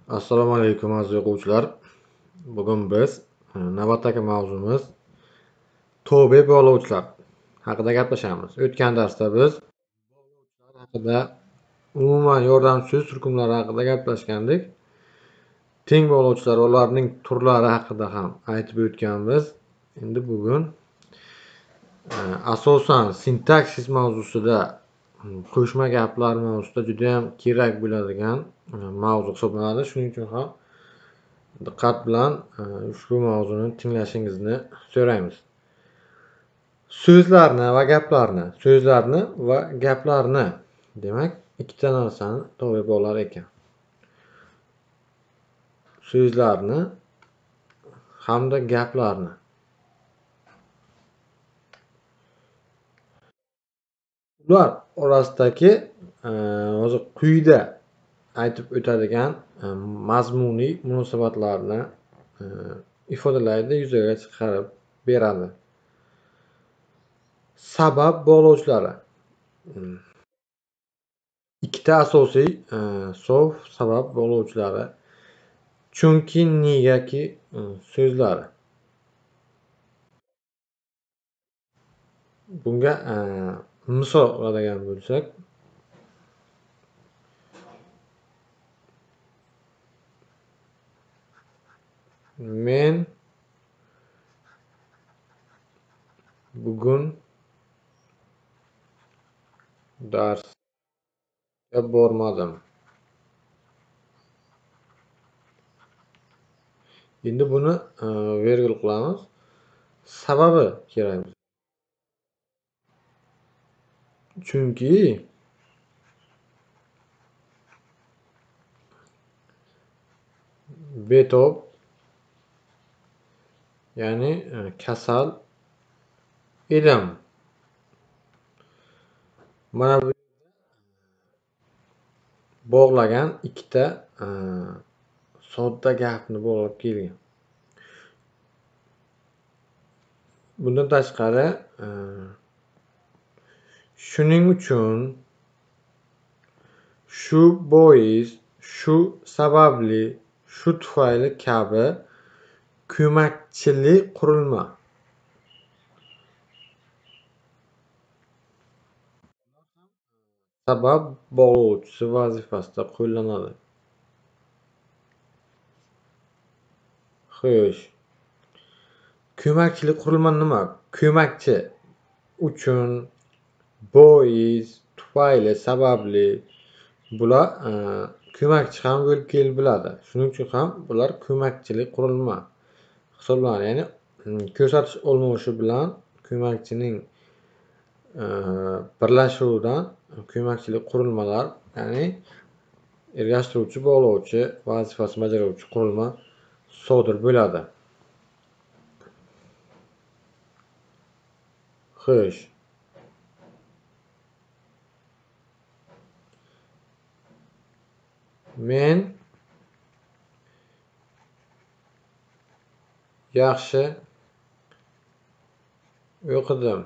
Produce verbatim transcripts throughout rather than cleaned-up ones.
Assalomu alaykum aziz o'quvchilar. Bugun biz e, navbatdagi mavzumiz to'be bog'lovchilar haqida gaplashamiz. O'tgan darsda biz bog'lovchilar haqida, umuman yordamchi turkumlar haqida gaplashgandik. Teng bog'lovchilar va ularning turlari haqida ham aytib o'tganmiz. Endi bugun e, asosan sintaksis mavzusida, qo'shma gaplar mavzusida juda ham kerak bo'ladigan e, mavzu hisoblanadi. Shuning uchun ham diqqat bilan e, ushbu mavzuni tinglashingizni so'raymiz. So'zlarni va gaplarni, so'zlarni va gaplarni demak ikkita narsani to'g'ri bo'lar ekan. So'zlarni hamda gaplarni. Ular orasidagi e, hozir quyida aytib o'tadigan e, mazmuniy munosabatlarni e, ifodalaydi, yuzaga chiqarib beradi. Sabab bog'lovchilari. Ikkita asosiy e, so'z sabab bog'lovchilari. Chunki, negaki e, so'zlari. Bunga e, misol oladigan bo'lsak, men bugun darsga bormadim. Endi buni e, virgul qilamiz. Sababi kerak. Chunki betob, ya'ni e, kasal edim. Mana bu bog'lagan ikkita e, sodda gapni bog'lab kelgan. Bundan tashqari e, shuning uchun, shu bois, shu sababli, shu tufayli kabi ko'makchili qurilma. Sabab bog'lovchisi vazifasida qo'llanadi. Xo'sh. Ko'makchili qurilma nima? Ko'makchi uchun, bois, tufayli, sababli bular e, ko'makchi ham bo'lib keladi. Shuning uchun ham bular ko'makchili qurilma hisoblanadi. Ya'ni ko'rsatish olmoshi bilan ko'makchining e, birlashuvidan ko'makchili qurilmalar, ya'ni ergashtiruvchi, bog'lovchi vazifasini bajaruvchi qurilma sodir bo'ladi. Xo'sh. Men yaxshi o'qidim.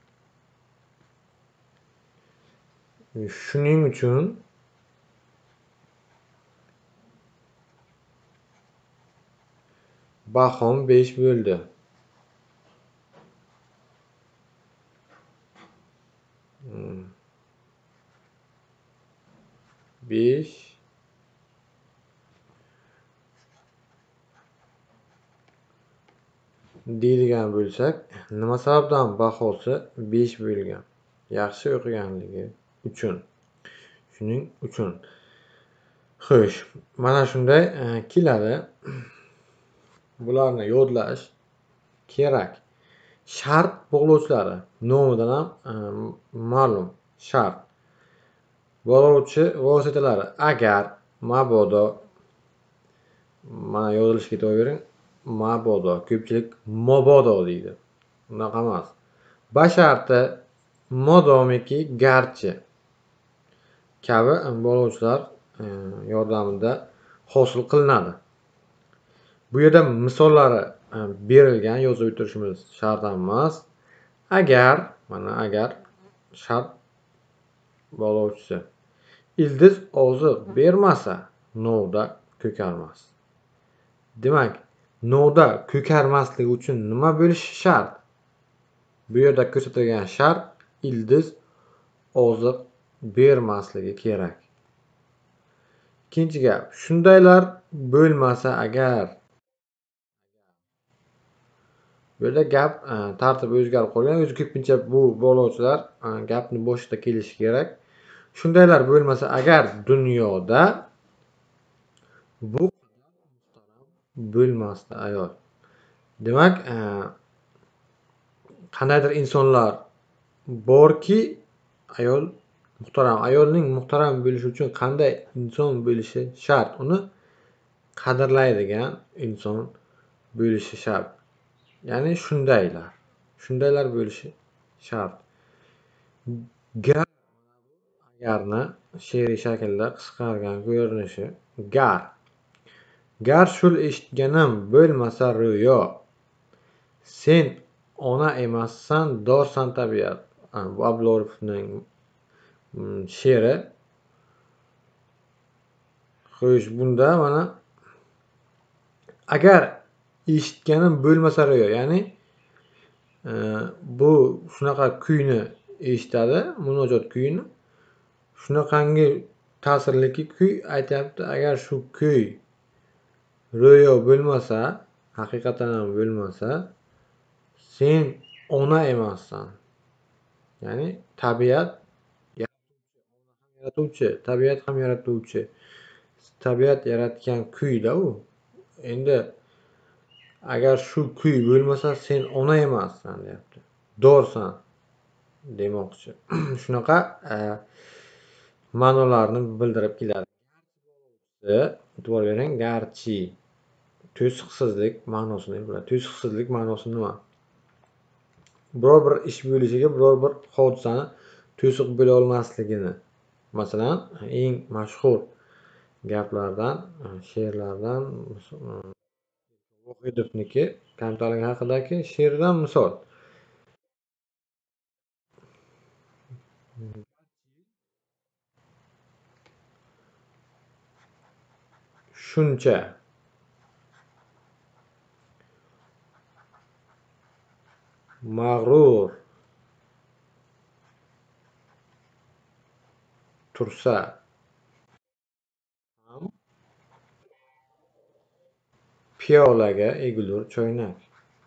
Shuning uchun bahom besh bo'ldi. besh deydigan bo'lsak, nima sababdan bahosi besh bo'lgan? Yaxshi o'qiganligi uchun. Shuning uchun. Xo'sh, mana shunday e, keladi. Bularni yodlash kerak. Shart bog'lovchilari nomidan ham e, ma'lum. Shart bog'lovchi vositalari agar, mabodo, mana yozilishga e'tibor bering. Mabodo, ko'pchilik mobodo deydi. Unaqa emas. Basharti, modomiki, garchi kabi bog'lovchilar e, yordamida hosil qilinadi. Bu yerda misollari e, berilgan, yozib o'tirishimiz shart emas. Agar, mana agar shart bog'lovchisi ildiz oziq bermasa, novda ko'karmas. Demak, no'da ko'karmasligi uchun nima bo'lishi shart? Bu yerda ko'rsatilgan shart ildiz oziq bermasligi kerak. Ikkinchi gap, shundaylar bo'lmasa agar, bu yerda gap tartibi o'zgarib qolgan. O'zi ko'pincha bu boshlovchilar gapni boshida kelishi kerak. Shundaylar bo'lmasa agar dunyoda bu bo'lmasdi ayol. Demak, qandaydir insonlar borki, ayol muhtaram. Ayolning muhtaram bo'lishi uchun qanday inson bo'lishi shart? Uni qadrlaydigan inson bo'lishi shart. Ya'ni shundaylar. Shundaylar bo'lishi shart. Gar garni she'riy shaklda qisqargan ko'rinishi gar. Gar shul eshitganim bo'lmasa ro'yo. Sen ona emassan, dorsan tabiat. Bu Abdulla she'ri. Xo'sh, bunda mana agar eshitganim bo'lmasa ro'yo, ya'ni e, bu shunaqa kuyni eshitadi, munojot kuyini. Shunaqangi ta'sirliki kuy aytyapti. Agar shu kuy ro'yo bo'lmasa, haqiqatan ham bo'lmasa, sen ona emassan. Ya'ni tabiat yaratuvchi, tabiat ham yaratuvchi. Tabiat yaratgan kuy-da u. Endi agar shu kuy bo'lmasa, sen ona emassan deyapti. Dorsan demoqchi. Shunaqa ma'nolarni bildirib keladi. E'tibor bering, garchi to'siqsizlik ma'nosini biladi. To'siqsizlik ma'nosi nima? Biror bir ish bo'lishiga, biror bir hodisani to'siq bo'la olmasligini. Masalan, eng mashhur gaplardan, she'rlardan Vohidovniki kamtarlik haqidagi she'rdan misol. Shuncha mag'rur tursa ham piyolaga egilur choynak.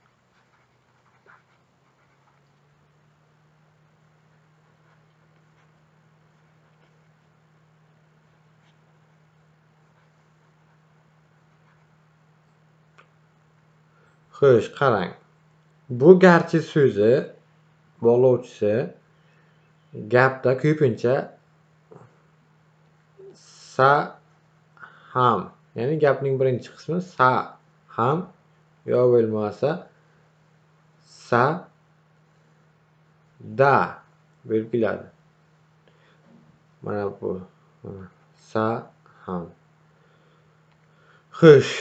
Xo'sh, qarang. Bu garchi so'zi bog'lovchisi gapda ko'pincha sa ham, ya'ni gapning birinchi qismi sa ham yo bo'lmasa sa da bo'lib keladi. Mana bu sa ham. Xo'sh,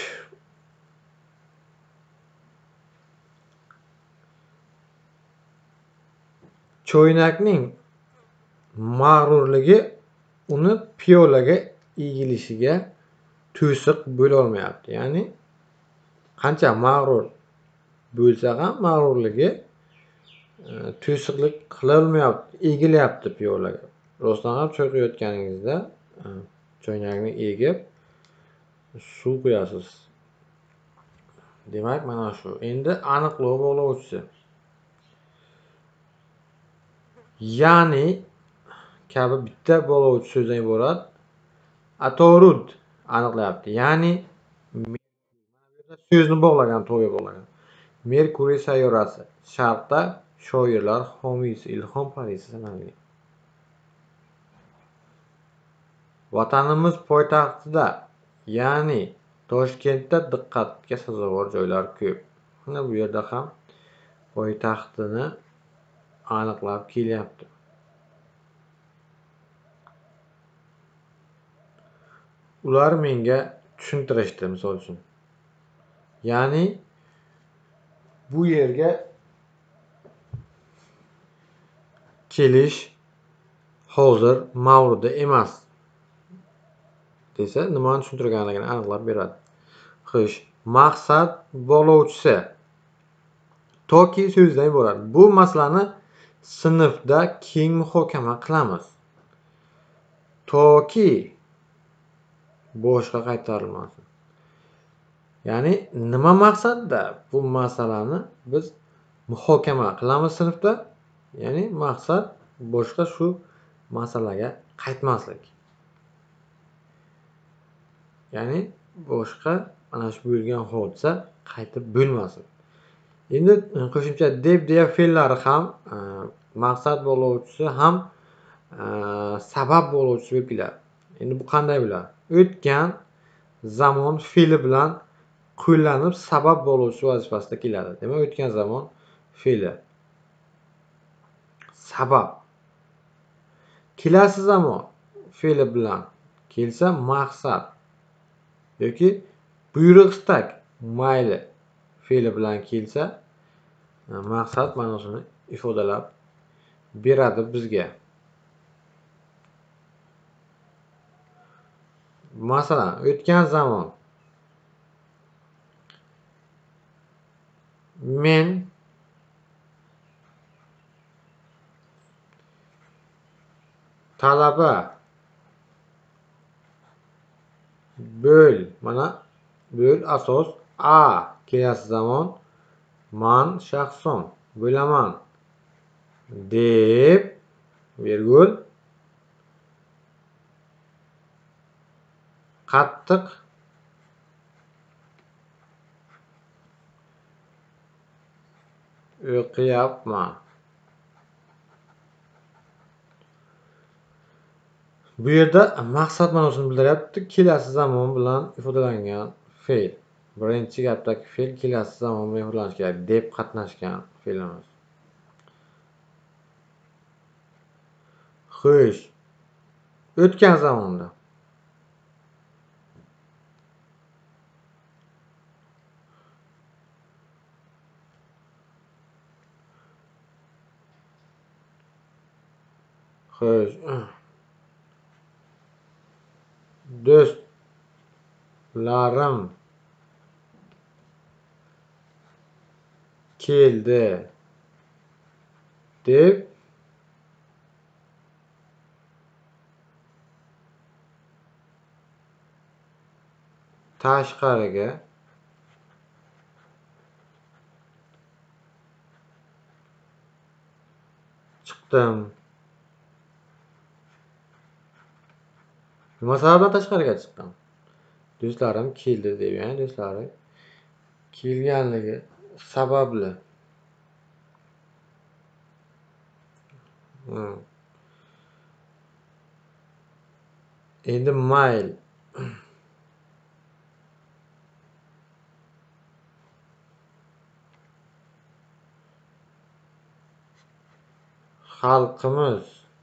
choynakning mag'rurligi uni piyolaga egilishiga to'siq bo'la olmayapti. Ya'ni qancha mag'rur bo'lsa ham mag'rurligi to'siqlik qila olmayapti, egilyapti piyolaga. Rostdan ham choy quyayotganingizda choynakni egib suv quyasiz. Demak, mana shu. Endi aniqlov bog'lovchisi. Ya'ni kabi bitta bog'lovchi so'zdan iborat atorud aniqlayapti. Ya'ni so'zni bog'lagan, to'g'ri bog'lagan. Merkuriy sayyorasi sharqda shoirlar homiysi, ilhom parisi sanalgan. Vatanimiz poytaxtida, ya'ni Toshkentda diqqatga sazovor joylar ko'p. Mana bu yerda ham poytaxtini aniqlab kelyapti. Ular menga tushuntirishdi, misol uchun. Ya'ni bu yerga kelish hozir mavridi emas desa nimani tushuntirganligini aniqlab beradi. Xo'sh, maqsad bog'lovchisi toki so'zidan iborat. Bu masalani sinfda keng muhokama qilamiz. Toki boshqa qaytarilmasin. Ya'ni nima maqsadda bu masalani biz muhokama qilamiz sinfda? Ya'ni maqsad boshqa shu masalaga qaytmaslik. Ya'ni boshqa mana shu bo'lgan hodisa qaytib bo'lmasin. Endi qo'shimcha deb deya fe'llari ham maqsad bog'lovchisi ham sabab bog'lovchisi bo'lib keladi. Endi bu qanday bo'ladi? O'tgan zamon fe'li bilan qo'llanib sabab bog'lovchisi vazifasida keladi. Demak, o'tgan zamon fe'li. Sabab. Kelasi zamon fe'li bilan kelsa maqsad yoki buyruq istak mayli fe'li bilan kelsa maqsad ma'nosini ifodalab beradi bizga. Masalan, o'tgan zamon men talaba bo'l, mana bo'l asos a. Kelasi zamon man shaxson bo'laman deb virgul qattiq o'qiyapman. Bu yerda maqsad ma'nosini bildiryapti. Kelasi zamon bilan ifodalangan fe'l. Birinchi gapdagi fe'l kelasi zamon bilan ifodalanishi kerak deb qatnashgan fe'limiz. Xo'sh, o'tgan zamonda xo'sh do'stlarim keldi deb tashqariga chiqdim. Nima sababdan tashqariga chiqqan? Do'stlarim keldi deb, ya'ni do'stlari kelganligi sababli. Hmm. Endi mayl xalqimiz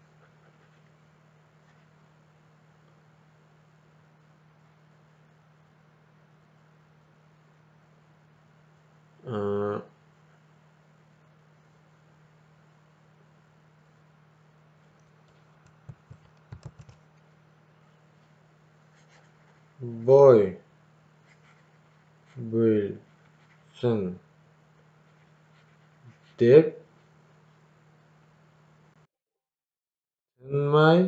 boy bo'lsin deb tinmay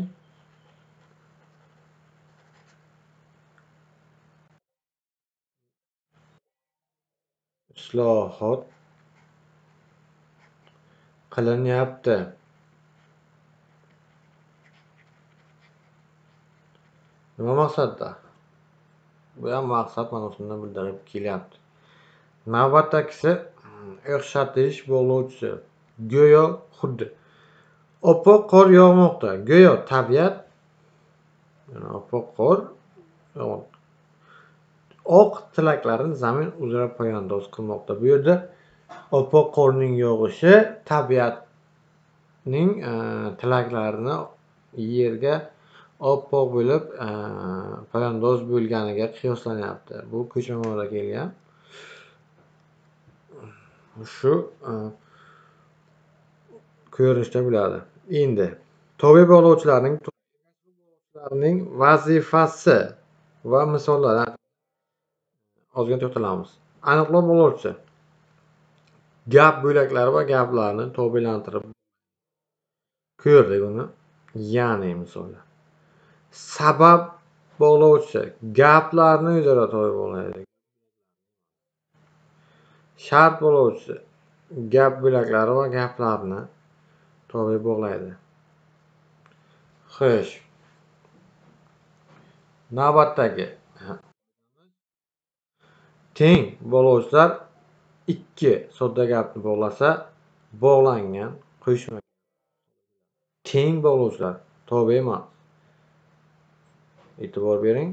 islohot qilinyapti. Nima maqsadda? Bu ham maqsad ma'nosini bildirib kelyapti. Navbatdagisi o'xshatish bog'lovchisi. Go'yo xuddi oppoq qor yog'moqda. Go'yo tabiat oppoq qor oq tilaklarini zamin uzra poyandoz qilmoqda. Bu yerda oppoq qorning yog'ishi tabiatning tilaklarini yerga oppoq bo'lib poyandoz bo'lganiga qiyoslanyapti. Bu ko'chirmada kelgan. Shu ko'rinishda bo'ladi. Endi tobe bog'lovchilarning vazifasi va misollar ozgina to'xtalamiz. Aniqlov bo'luvchi gap bo'laklari va gaplarni to'belantirib ko'rdik uni. Ya'ni misollar. Sabab bog'lovchi gaplarni o'zaro to'g'ri bog'laydi. Shart bo'luvchi gap bo'laklari va gaplarni to'g'ri bog'laydi. Xo'sh. Navbatdagi teng bog'lovchilar ikki sodda gapni bog'lasa, bog'langan qo'shma. Teng bog'lovchilar to'g'ri emas. E'tibor bering.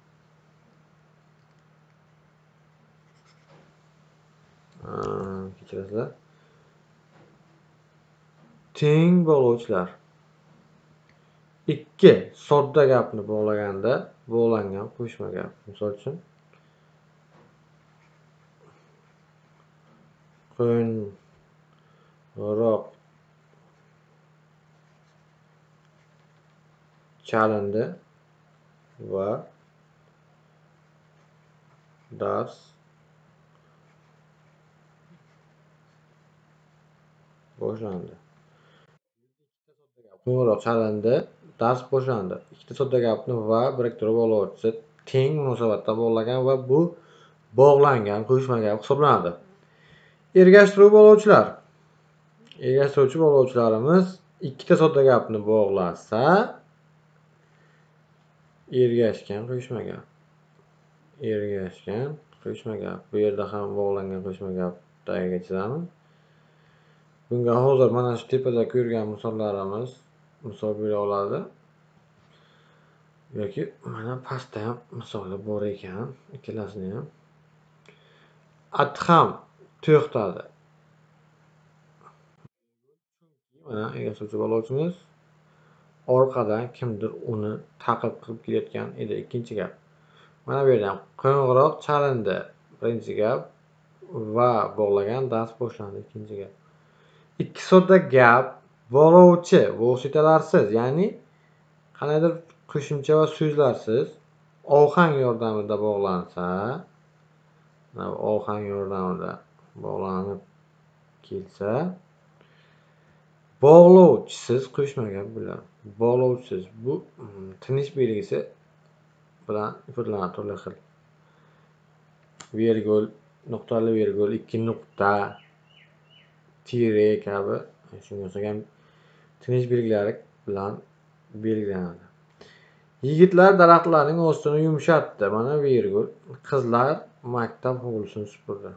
Kechirasizlar. Teng bog'lovchilar ikki sodda gapni bog'laganda bog'langan qo'shma gap. Misol uchun qo'ng'iroq chalindi va dars boshlandi. Qo'ng'iroq chalindi, dars boshlandi. Ikkita sodda gapni va biriktirib bog'lovchisi teng munosabatda bog'lagan va bu bog'langan qo'shma gap hisoblanadi. Ergashtiruvchi bog'lovchilar. Ergashtiruvchi bog'lovchilarimiz ikkita sodda gapni bog'lasa, ergashgan qo'shma gap. Ergashgan qo'shma gap. Bu yerda ham bog'langan qo'shma gap tagiga chizamiz. Bunga hozir mana shu tepada ko'rgan misollarimiz misol bo'la oladi. Yoki mana pastda ham misoli bor ekan, ikkalasini ham. Adham to'xtadi. Mana ergashtiruvchi bog'lovchimiz orqadan kimdir uni ta'qib qilib kelayotgan edi, ikkinchi gap. Mana bu yerda ham qo'ng'iroq chalindi, birinchi gap va bog'lagan dars boshlandi, ikkinchi gap. Ikki sodda gap bog'lovchi vositalarsiz, ya'ni qanaydir qo'shimcha va so'zlarsiz ohang yordamida bog'lansa, mana ohang yordamida bog'lanib kelsa, bog'lovchisiz qo'shma gap bo'ladi. Bog'lovchisiz bu tinish belgisi bilan ifodalanadi turli xil. Virgul, nuqtali virgul, ikki nuqta, tire kabi shunga o'xshagan tinish belgilari bilan belgilanadi. Yigitlar daraxtlarning ostini yumshatdi. Mana virgul. Qizlar maktab hovlisini supurdi.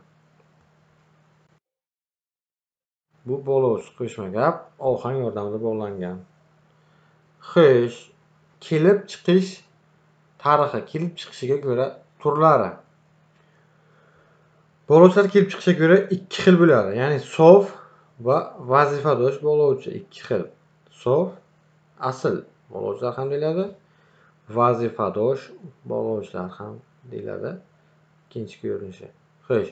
Bu bog'lovchi qo'shma gap ohang yordamida bog'langan. Xo'sh, kelib chiqish tarixi, kelib chiqishiga ko'ra turlari. Bog'lovchilar kelib chiqishiga ko'ra ikki xil bo'ladi. Ya'ni sof va vazifadosh bog'lovchi ikki xil. Sof asl bog'lovchilar ham deyiladi. Vazifadosh bog'lovchilar ham deyiladi. Ikkinchi ko'rinishi. Xo'sh.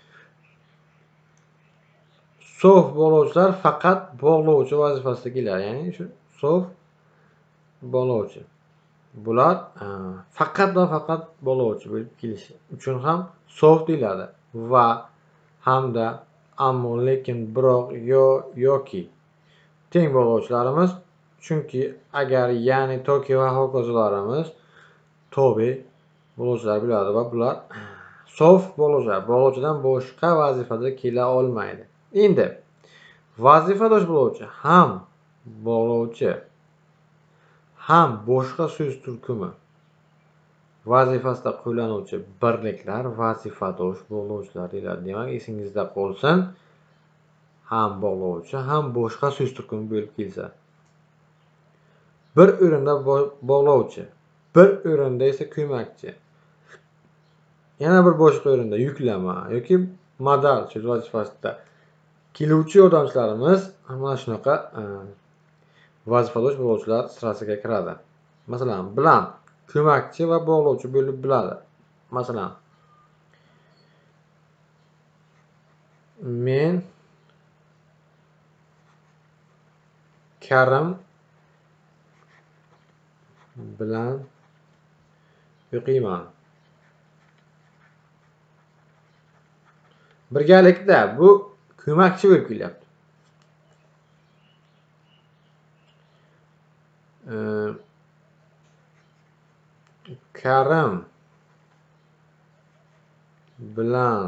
Sof bog'lovchilar faqat bog'lovchi vazifasida keladi. Ya'ni shu sof bog'lovchi. Bular faqat va faqat bog'lovchi bo'lib kelishi uchun ham sof deyiladi. Va hamda ammo lekin biroq yo yoki teng bog'lovchilarimiz, chunki agar ya'ni toki va hokazolarimiz tobe bog'lovchilar bo'ladi va bular sof bog'lovchilar bog'lovchidan boshqa vazifada kela olmaydi. Endi vazifadosh bog'lovchi ham bog'lovchi ham boshqa so'z turkumi vazifasida qo'llanuvchi birliklar vazifadosh bog'lovchilar deyiladi. Demak, esingizda qolsin, ham bog'lovchi ham boshqa so'z turkumi bo'lib kelsa. Bir o'rinda bog'lovchi, bir o'rinda esa ko'makchi. Yana bir boshqa o'rinda yuklama yoki modal so'z vazifasida keluvchi yordamchilarimiz mana shunaqa vazifadosh bog'lovchilar sirasiga kiradi. Masalan, bilan ko'makchi va bog'lovchi bo'lib biladi. Masalan, men Karim bilan o'qiyman. Birgalikda bu ko'makchi bo'lib kelyapti. Karim bilan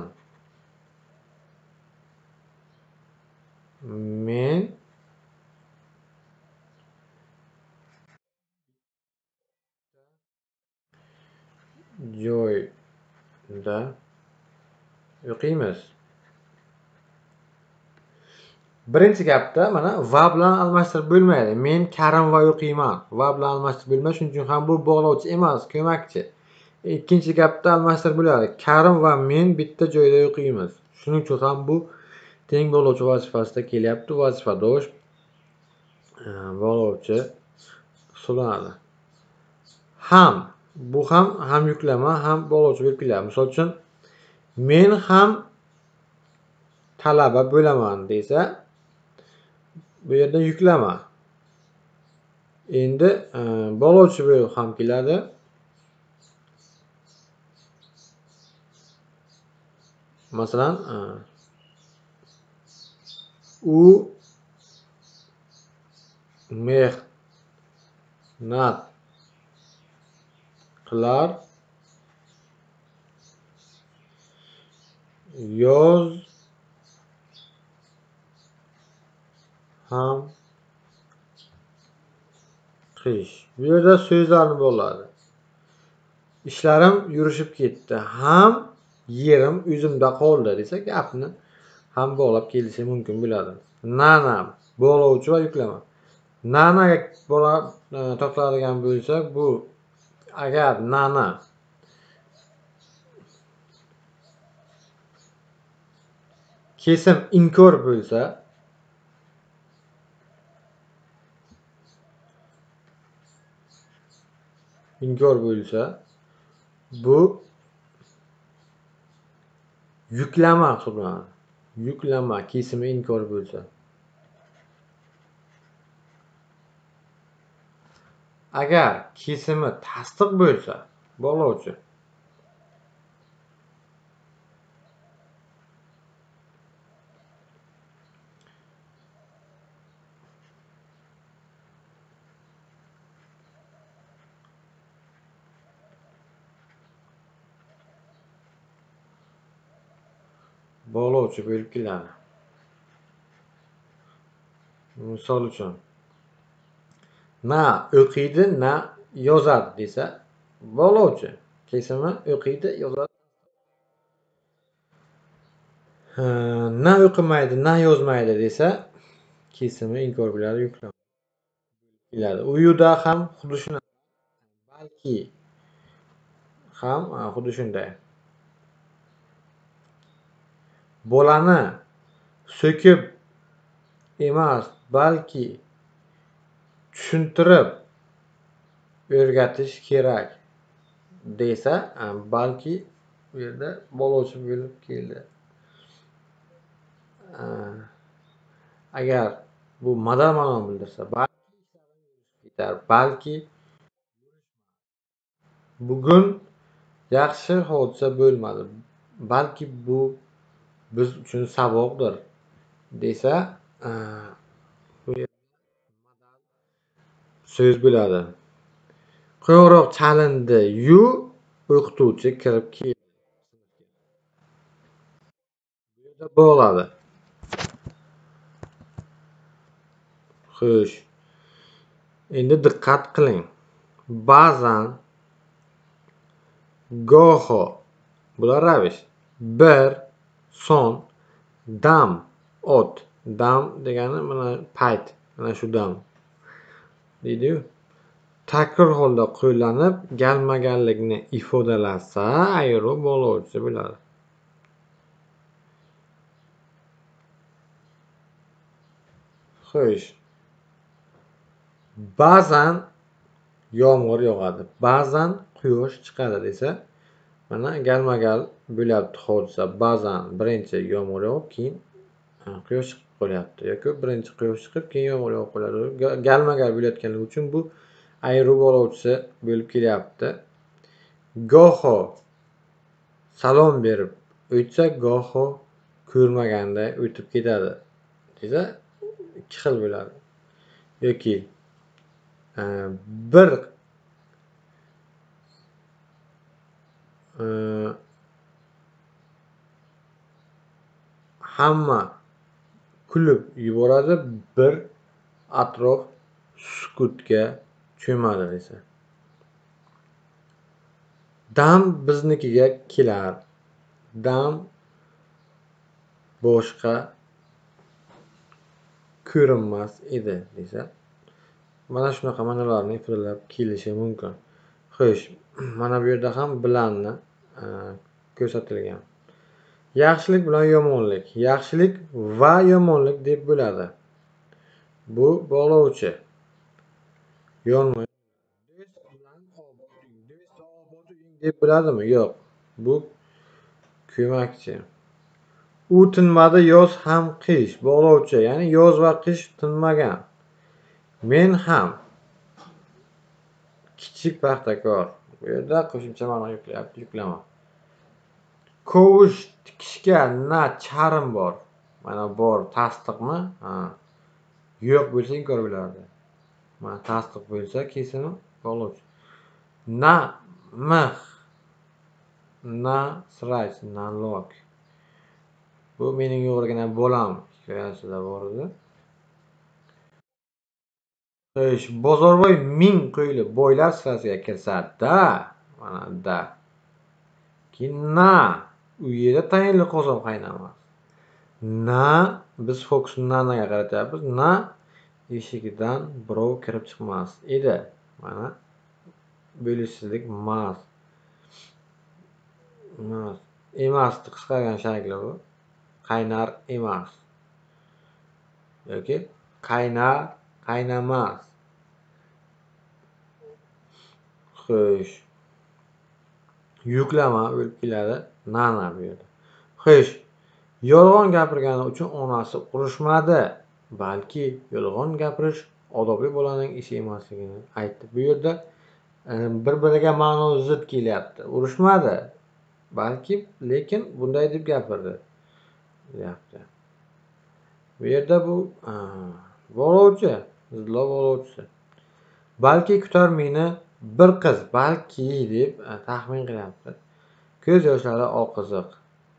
men joyda o'qiymiz. Birinchi gapda mana va bilan almashtirib bo'lmaydi. Men Karim va o'qiyman. Va bilan almashtirib bo'lmaydi, shuning uchun ham bu bog'lovchi emas, ko'makchi. Ikkinchi gapda almashtirib bo'ladi. Karim va men bitta joyda o'qiymiz. Shuning uchun ham bu teng bog'lovchi vazifasida kelyapti. Vazifadosh bog'lovchi hisoblanadi. Ham bu ham ham yuklama, ham bog'lovchi bo'lib kelyapti. Misol uchun men ham talaba bo'laman desa, bu yerda yuklama. Endi bog'lovchi bo'lib ham keladi. Masalan, u mehnat qilar, yoz ham qish. Bu yerda so'zlarni bo'ladi. Ishlarim yurishib ketdi. Ham yerim o'zimda qoldi desa, gapni ham bog'lab kelishi mumkin bo'ladi. Nana bog'lovchi va yuklama. Nanaga bog'lab topiladigan bo'lsa, bu agar nana kesim inkor bo'lsa, inkor bo'lsa, bu yuklama hisoblanadi. Yuklama kesimi inkor bo'lsa. Agar kesimi tasdiq bo'lsa, bog'lovchi. Bog'lovchi bo'lib keladi. Misol uchun na o'qiydi, na yozadi desa, bog'lovchi. Kesimi o'qiydi, yozadi. Na o'qimaydi, na yozmaydi desa, kesimi inkor bo'ladi, yuklama keladi. U yerda ham xuddi shunday. Balki ham xuddi shunday. Bolani so'kib emas, balki tushuntirib o'rgatish kerak desa, balki bu yerda bog'lovchi bo'lib keldi. Agar bu modal ma'no bildirsa, balki bugun yaxshi hodisa bo'lmadi, balki bu biz uchun saboqdir desa, bu so'z bo'ladi. Qo'ng'iroq chalindi yu o'qituvchi kirib keldi. Bu yerda bog'ladi. Xo'sh. Endi diqqat qiling. Ba'zan goho bular ravish. Bir son dam ot. Dam degani mana payt. Mana shu dam. Deydi-yu. Takror holda qo'llanib, galmaganlikni ifodalasa, ayro bog'lovchi bo'ladi. Xo'sh. Ba'zan yomg'ir yog'adi, ba'zan quyosh chiqadi desa, mana galma-gal bo'lyapti hodisa. Ba'zan birinchi yomg'ir yog'ib, keyin quyosh chiqib qolyapti yoki birinchi quyosh chiqib, keyin yomg'ir yog'ib qoladi. Galma-gal bo'layotganligi uchun bu ayro bog'lovchisi bo'lib kelyapti. goho salom berib o'tsa, goho ko'rmaganda o'tib ketadi desa, ikki xil bo'ladi. Yoki e, bir e, hamma kulib yuboradi, bir atrof sukutga cho'madi desa. Dam biznikiga kelar, dam boshqa ko'rinmas edi desa, mana shunaqa ma'nolarni ifodalab kelishi mumkin. Xo'sh, mana bu yerda ham bilanni e, ko'rsatilgan. Yaxshilik bilan yomonlik, yaxshilik va yomonlik deb bo'ladi. Bu bog'lovchi. Yonma deb bo'ladimi? Yo'q. Bu ko'makchi. U tinmadi yoz ham qish, bog'lovchi, ya'ni yoz va qish tinmagan. Men ham kichik paxtakor. Bu yerda qo'shimcha ma'no yuklayapti, yuklama. Kovush tikishga na charim bor. Mana bor tasdiqmi? Ha. Yo'q bo'lsa inkor bo'lardi. Mana tasdiq bo'lsa kesimi bog'lovchi. Na mix, na srach, na lok. Bu mening yo'g'rigina bolam hikoyasida bor edi. Xo'sh, Bozorboy ming qo'yilib boylar sirasiga kirsa-da, mana da. Keyin na, u yerda tayinli qozon qaynamas. Na, biz fokusni nanaga qaratyapmiz. Na eshigidan birov kirib chiqmas edi. Mana bo'lishsizlik mas. Mas. Emasni qisqargan shakli bu. Qaynar emas. Yoki qaynar, qaynamas. Xo'sh. Yuklama bo'lib keladi. Nana bu yerda. Xo'sh. Yolg'on gapirgani uchun onasi urushmadi, balki yolg'on gapirish odobli bolaning ishi emasligini aytdi. Bu yerda bir-biriga ma'no zid kelyapti. Urushmadi, balki lekin bunday deb gapirdi. Deyapti. Bu yerda bu bog'lovchi, zidlov bog'lovchisi. Balki kutar meni bir qiz, balki deb taxmin qilyapti. Ko'z yoshlari oqiziq.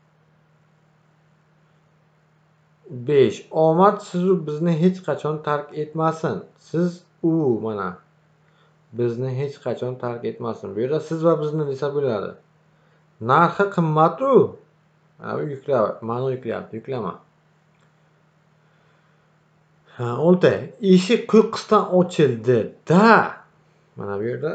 besh. Omad sizu bizni hech qachon tark etmasin. Siz u mana bizni hech qachon tark etmasin. Bu yerda siz va bizni desa bo'ladi. Narxi qimmat-u. Mana bu yuklama, ma'no yuklayapti, yuklama. olti. Eshik qo'qqisdan ochildi da. Mana bu yerda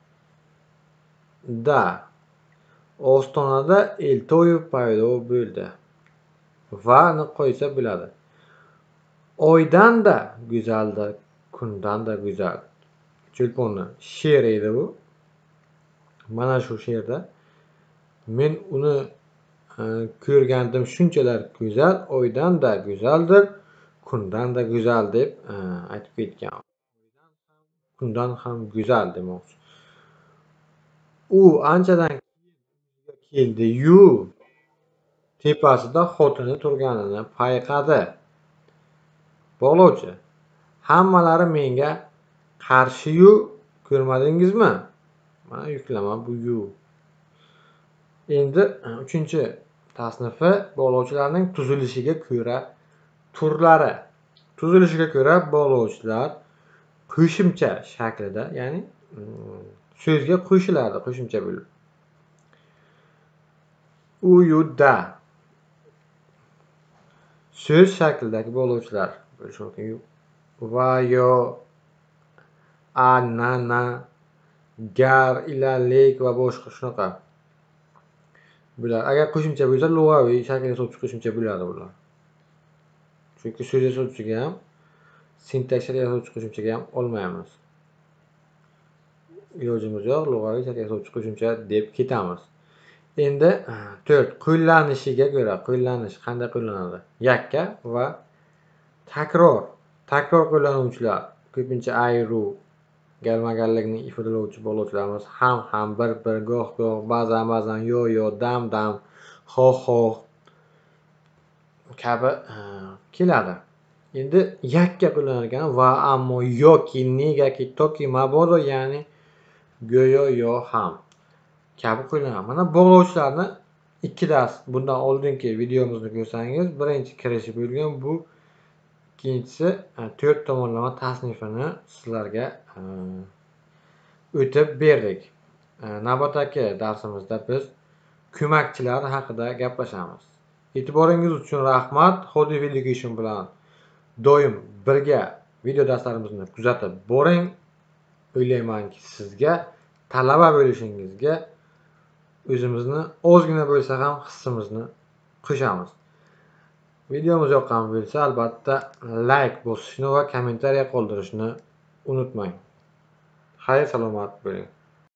da. Ostonada Eltoyev paydo bo'ldi. Va ni qo'ysa bo'ladi. Oydan da go'zaldir, kundan da go'zal. Cho'lponni she'r edi bu. Mana shu she'rda men uni ko'rgandim shunchalar go'zal, oydan da go'zaldir, kundan da go'zal deb aytib ketgan. Kundan ham go'zal demoqchi. U anchadan keldi-yu, tepasida xotini turganini payqadi. Bog'lovchi. Hammalari menga qarshi-yu, ko'rmadingizmi? Mana yuklama bu yu. Endi uchinchi tasnifi bog'lovchilarning tuzilishiga ko'ra turlari. Tuzilishiga ko'ra bog'lovchilar qo'shimcha shaklida, ya'ni so'zga qo'shiladi, qo'shimcha bo'lib. U yu da so'z shaklidagi bog'lovchilar bo'lishi mumkin. Va yo, a, na, na, gar, ila, lek va boshqa shunaqa. Bular agar qo'shimcha bo'lsa, lug'aviy shakl yasovchi qo'shimcha bo'ladi bular. Chunki so'z yasovchiga ham, sintakshar yasovchi qo'shimchaga ham olmaymiz. Ilojimiz yo'q, lug'aviy shakl yasovchi qo'shimcha deb ketamiz. Endi to'rt. Qo'llanishiga ko'ra, qo'llanish qanday qo'llanadi? Yakka va takror. Takror qo'llanuvchilar ko'pincha ayru gelmaganligini ifodalovchi bo'luvchilarimiz ham ham bir bir goh goh ba'zan ba'zan yo yo dam dam ho ho kabi keladi. Endi yakka qo'llanilgan va ammo yoki negaki toki mabodo ya'ni go'yo yo ham kabi qo'llanadi. Mana bog'lovchilarni ikki dars bundan oldingi videomizni ko'rsangiz, birinchi kirishi bo'lgan bu, ikkinchisi to'rt tomonlama tasnifini sizlarga o'tib berdik. Navbatdagi darsimizda biz ko'makchilar haqida gaplashamiz. E'tiboringiz uchun rahmat. Hodiv Education bilan doim birga video darslarimizni kuzatib boring. O'ylaymanki, sizga talaba bo'lishingizga o'zimizni ozgina bo'lsa ham hissimizni qo'shamiz. Videomiz yoqqan bo'lsa, albatta like bosishni va kommentariya qoldirishni unutmang. Xayr, salomat bo'ling.